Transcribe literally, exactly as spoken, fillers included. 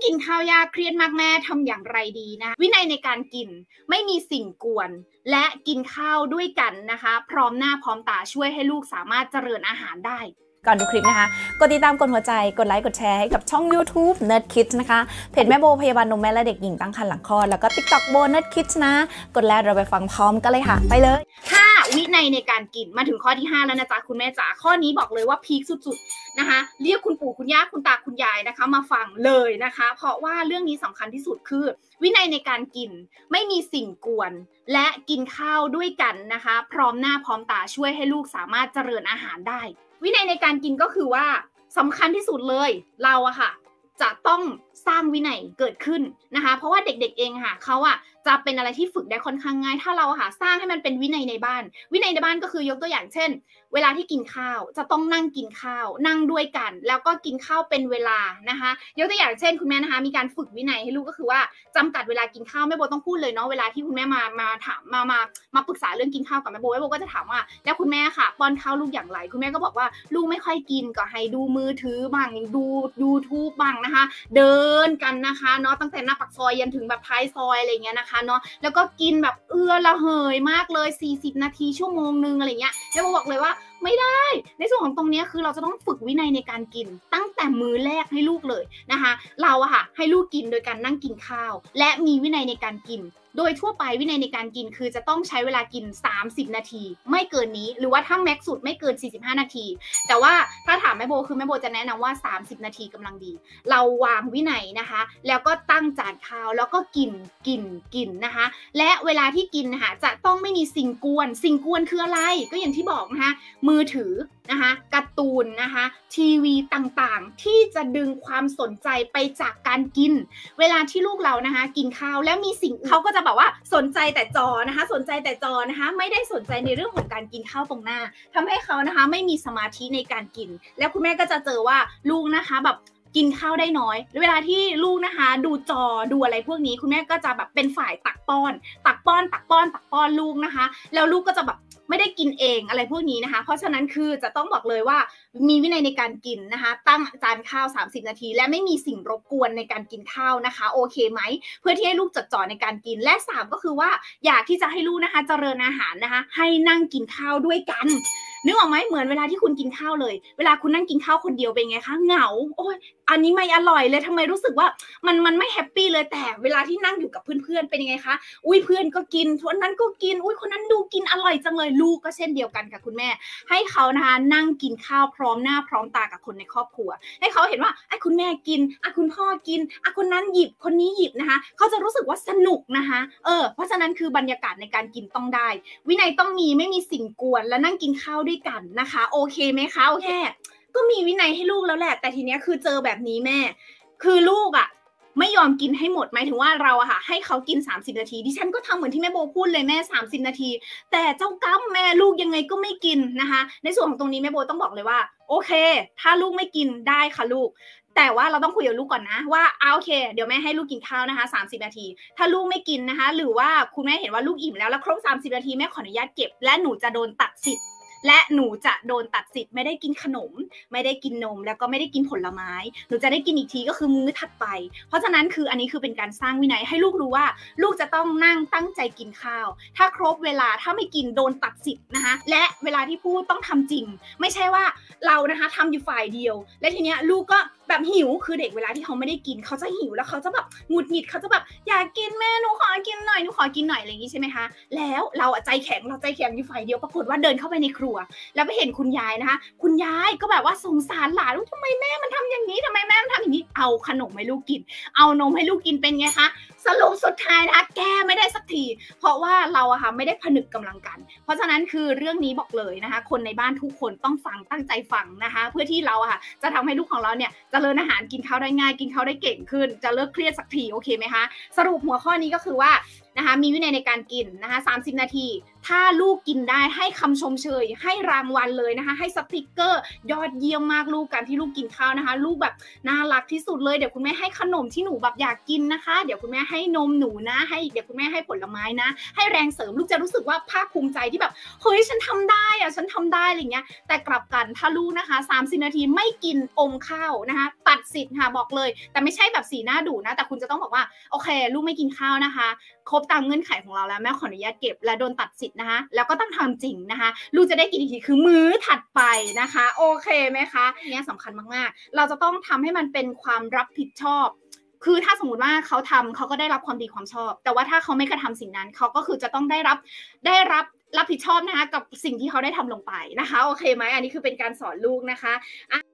กินข้าวยากเครียดมากแม่ทำอย่างไรดีนะวินัยในการกินไม่มีสิ่งกวนและกินข้าวด้วยกันนะคะพร้อมหน้าพร้อมตาช่วยให้ลูกสามารถเจริญอาหารได้ก่อนดูคลิปนะคะกดติดตามกดหัวใจกดไลค์กดแชร์ให้กับช่อง YouTube Nerd Kids นะคะเพจแม่โบพยาบาลนมแม่และเด็กหญิงตั้งครรภ์หลังคลอดแล้วก็ TikTok โบ Nerd Kids นะกดแล้วเราไปฟังพร้อมกันเลยค่ะไปเลยห้าวินัยในการกินมาถึงข้อที่ห้าแล้วนะจ๊ะคุณแม่จ๋าข้อนี้บอกเลยว่าพีคสุดๆนะคะเรียกคุณปู่คุณย่าคุณตาคุณยายนะคะมาฟังเลยนะคะเพราะว่าเรื่องนี้สำคัญที่สุดคือวินัยในการกินไม่มีสิ่งกวนและกินข้าวด้วยกันนะคะพร้อมหน้าพร้อมตาช่วยให้ลูกสามารถเจริญอาหารได้วินัยในการกินก็คือว่าสำคัญที่สุดเลยเราอะค่ะจะต้องสร้างวินัยเกิดขึ้นนะคะเพราะว่าเด็กๆเองค่ะเขาอะจะเป็นอะไรที่ฝึกได้ค่อนข้างง่ายถ้าเราค่ะสร้างให้มันเป็นวินัยในบ้านวินัยในบ้านก็คือยกตัวอย่างเช่นเวลาที่กินข้าวจะต้องนั่งกินข้าวนั่งด้วยกันแล้วก็กินข้าวเป็นเวลานะคะยกตัวอย่างเช่นคุณแม่นะคะมีการฝึกวินัยให้ลูกก็คือว่าจำกัดเวลากินข้าวแม่โบต้องพูดเลยเนาะเวลาที่คุณแม่มามาถามมามามาปรึกษาเรื่องกินข้าวกับแม่โบแม่โบก็จะถามว่าแล้วคุณแม่ค่ะป้อนข้าวลูกอย่างไรคุณแม่ก็บอกว่าลูกไม่ค่อยกินก็ให้ดูมือถือบ้างดู YouTube บ้างนะคะเดินกันนะคะเนาะตั้งแต่หน้าปากซอยยันถึงแบบท้ายซอยอะไรเงี้ยนะคะเนาะแล้วก็กินแบบเอื้อละเหยมากเลยสี่สิบนาทีชั่วโมงนึงอะไรเงี้ยแม่โบบอกเลยว่าไม่ได้ในส่วนของตรงนี้คือเราจะต้องฝึกวินัยในการกินตั้งแต่มื้อแรกให้ลูกเลยนะคะเราอะค่ะให้ลูกกินโดยการนั่งกินข้าวและมีวินัยในการกินโดยทั่วไปวินัยในการกินคือจะต้องใช้เวลากินสามสิบนาทีไม่เกินนี้หรือว่าถ้าแม็กซ์สุดไม่เกินสี่สิบห้านาทีแต่ว่าถ้าถามแม่โบคือแม่โบจะแนะนำว่าสามสิบนาทีกำลังดีเราวางวินัยนะคะแล้วก็ตั้งจานข้าวแล้วก็กินกินกินนะคะและเวลาที่กินนะคะจะต้องไม่มีสิ่งกวนสิ่งกวนคืออะไรก็อย่างที่บอกนะคะมือถือนะคะการ์ตูนนะคะทีวีต่างๆที่จะดึงความสนใจไปจากการกินเวลาที่ลูกเรานะคะกินข้าวแล้วมีสิ่งเขาก็จะแบบว่าสนใจแต่จอนะคะสนใจแต่จอนะคะไม่ได้สนใจในเรื่องของการกินข้าวตรงหน้าทำให้เขานะคะไม่มีสมาธิในการกินแล้วคุณแม่ก็จะเจอว่าลูกนะคะแบบกินข้าวได้น้อยเวลาที่ลูกนะคะดูจอดูอะไรพวกนี้คุณแม่ก็จะแบบเป็นฝ่ายตักป้อนตักป้อนตักป้อนตักป้อนลูกนะคะแล้วลูกก็จะแบบไม่ได้กินเองอะไรพวกนี้นะคะเพราะฉะนั้นคือจะต้องบอกเลยว่ามีวินัยในการกินนะคะตั้งจานข้าวสามสิบนาทีและไม่มีสิ่งรบกวนในการกินข้าวนะคะโอเคไหมเพื่อที่ให้ลูกจดจ่อในการกินและสามก็คือว่าอยากที่จะให้ลูกนะคะเจริญอาหารนะคะให้นั่งกินข้าวด้วยกันนึกออกไหมเหมือนเวลาที่คุณกินข้าวเลยเวลาคุณนั่งกินข้าวคนเดียวเป็นไงคะเหงาโอ้ยอันนี้ไม่อร่อยเลยทำไมรู้สึกว่ามันมันไม่แฮปปี้เลยแต่เวลาที่นั่งอยู่กับเพื่อนๆเป็นยังไงคะอุ้ยเพื่อนก็กินคนนั้นก็กินอุ้ยคนนั้นดูกินอร่อยจังเลยลูกก็เช่นเดียวกันค่ะคุณแม่ให้เขานะคะนั่งกินข้าวพร้อมหน้าพร้อมตากับคนในครอบครัวให้เขาเห็นว่าไอ้คุณแม่กินอ่ะคุณพ่อกินอ่ะคนนั้นหยิบคนนี้หยิบนะคะเขาจะรู้สึกว่าสนุกนะคะเออเพราะฉะนั้นคือบรรยากาศในการกินต้องได้วินัยต้องมีไม่มีสิ่งกวนและนั่งกินข้าวด้วยกันนะคะโอเคไหมคะโอเคก็มีวินัยให้ลูกแล้วแหละแต่ทีเนี้ยคือเจอแบบนี้แม่คือลูกอ่ะไม่ยอมกินให้หมดหมายถึงว่าเราอะค่ะให้เขากินสามสิบนาทีดิฉันก็ทำเหมือนที่แม่โบพูดเลยแม่สามสิบนาทีแต่เจ้าก้ำแม่ลูกยังไงก็ไม่กินนะคะในส่วนของตรงนี้แม่โบต้องบอกเลยว่าโอเคถ้าลูกไม่กินได้ค่ะลูกแต่ว่าเราต้องคุยกับลูกก่อนนะว่าเอาโอเคเดี๋ยวแม่ให้ลูกกินข้าวนะคะสามสิบนาทีถ้าลูกไม่กินนะคะหรือว่าคุณแม่เห็นว่าลูกอิ่มแล้วแล้วครบสามสิบนาทีแม่ขออนุญาตเก็บและหนูจะโดนตัดสิทธิ์และหนูจะโดนตัดสิทธิ์ไม่ได้กินขนมไม่ได้กินนมแล้วก็ไม่ได้กินผลไม้หนูจะได้กินอีกทีก็คือมื้อถัดไปเพราะฉะนั้นคืออันนี้คือเป็นการสร้างวินัยให้ลูกรู้ว่าลูกจะต้องนั่งตั้งใจกินข้าวถ้าครบเวลาถ้าไม่กินโดนตัดสิทธิ์นะคะและเวลาที่พูดต้องทำจริงไม่ใช่ว่าเรานะคะทำอยู่ฝ่ายเดียวและทีเนี้ยลูกก็แบบหิวคือเด็กเวลาที่เขาไม่ได้กินเขาจะหิวแล้วเขาจะแบบหงุดหงิดเขาจะแบบอยากกินแม่หนูขอกินหน่อยหนูขอกินหน่อยอะไรอย่างนี้ใช่ไหมคะแล้วเราใจแข็งเราใจแข็งอยู่ฝ่ายเดียวปรากฏว่าเดินเข้าไปในครัวแล้วไปเห็นคุณยายนะคะคุณยายก็แบบว่าสงสารหลานทำไมแม่มันทำอย่างนี้ทำไมแม่มันทำอย่างนี้เอาขนมให้ลูกกินเอานมให้ลูกกินเป็นไงคะสรุปสุดท้ายนะคะแก้ไม่ได้สักทีเพราะว่าเราอะค่ะไม่ได้ผนึกกำลังกันเพราะฉะนั้นคือเรื่องนี้บอกเลยนะคะคนในบ้านทุกคนต้องฟังตั้งใจฟังนะคะเพื่อที่เราอะค่ะจะทำให้ลูกของเราเนี่ยเจริญอาหารกินข้าวได้ง่ายกินข้าวได้เก่งขึ้นจะเลิกเครียดสักทีโอเคไหมคะสรุปหัวข้อนี้ก็คือว่านะคะมีวินัยในการกินนะคะสามสิบนาทีถ้าลูกกินได้ให้คำชมเชยให้รางวัลเลยนะคะให้สติกเกอร์ยอดเยี่ยมมากลูกการที่ลูกกินข้าวนะคะลูกแบบน่ารักที่สุดเลยเดี๋ยวคุณแม่ให้ขนมที่หนูแบบอยากกินนะคะเดี๋ยวคุณแม่ให้นมหนูนะให้เดี๋ยวคุณแม่ให้ผลไม้นะให้แรงเสริมลูกจะรู้สึกว่าภาคภูมิใจที่แบบเฮ้ยฉันทำได้อะฉันทำได้อะไรเงี้ยแต่กลับกันถ้าลูกนะคะสามสิบนาทีไม่กินอมข้าวนะคะตัดสิทธิ์ค่ะบอกเลยแต่ไม่ใช่แบบสีหน้าดุนะแต่คุณจะต้องบอกว่าโอเคลูกไม่กินข้าวนะคะครบตามเงื่อนไขของเราแล้วแม่ขออนุญาตเก็บและโดนตัดสิทธิ์นะคะแล้วก็ต้องทำจริงนะคะลูกจะได้กินอีกทีคือมื้อถัดไปนะคะโอเคไหมคะเนี่ยสำคัญมากๆเราจะต้องทำให้มันเป็นความรับผิดชอบคือถ้าสมมติว่าเขาทำเขาก็ได้รับความดีความชอบแต่ว่าถ้าเขาไม่กระทำสิ่งนั้นเขาก็คือจะต้องได้รับได้รับรับผิดชอบนะคะกับสิ่งที่เขาได้ทำลงไปนะคะโอเคไหมอันนี้คือเป็นการสอนลูกนะคะ